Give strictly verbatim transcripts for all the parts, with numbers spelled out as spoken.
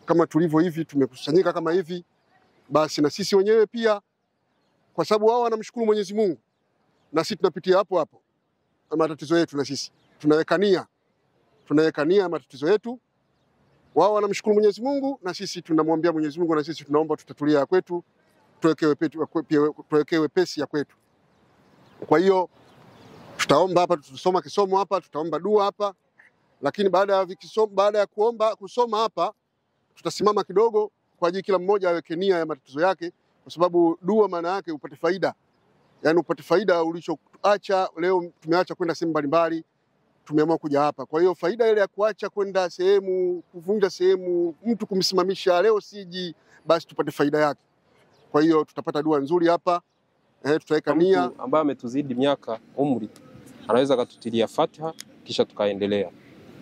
kama tulivyo hivi tumekusanyika kama hivi, basi na sisi wenyewe pia, kwa sababu wao wanamshukuru Mwenyezi Mungu na sisi tunapitia hapo hapo matatizo yetu, na sisi tunawekania tunawekania matatizo yetu. Wao wanamshukuru Mwenyezi Mungu na sisi tunamwambia Mwenyezi Mungu, na sisi tunaomba tutatulia ya kwetu, tuwekewe petu tuwekewe pesi ya kwetu. Kwa hiyo tutaomba hapa, tutasoma kisomo hapa, tutaomba dua hapa, lakini baada ya kisomo, baada ya kuomba kusoma hapa tutasimama kidogo kwa ajili kila mmoja aweke nia ya matatizo yake, kwa sababu dua maana yake upate faida. Yaani upate faida ulichoacha. Leo tumeacha kwenda sehemu mbalimbali, tumeamua kuja hapa. Kwa hiyo faida ile ya kuacha kwenda sehemu, kuvunja sehemu, mtu kumsimamisha leo siji, basi tupate faida yake. Kwa hiyo tutapata dua nzuri hapa. Eh, tutaweka nia. Ambaye ametuzidi miaka umri anaweza akatutilia Fatiha kisha tukaendelea.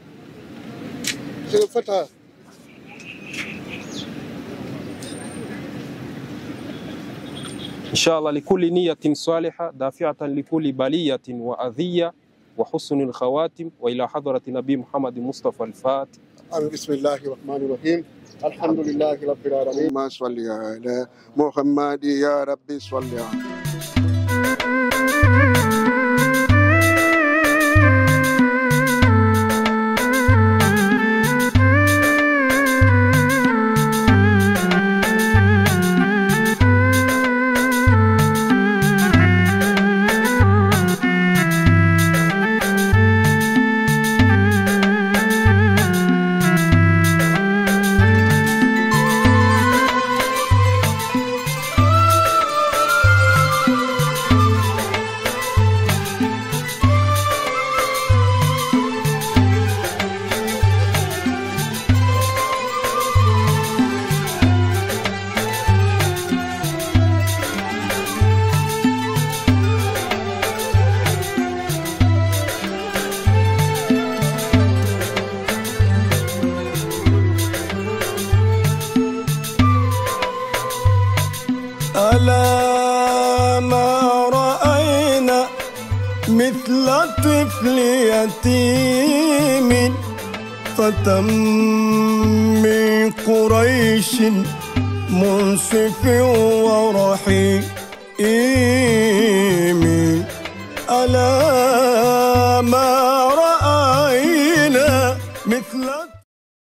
Sio Fatiha. إن شاء الله لكل نية صالحة دافعة لكل بلية وأذية وحسن الخواتم، وإلى حضرة نبي محمد مصطفى الفاتح. بسم الله الرحمن الرحيم. الحمد لله رب العالمين. ما صل على محمد يا ربي صل على ألا ما رأينا مثل طفل يتيم فتى من قريش منصف ورحيم. ألا ما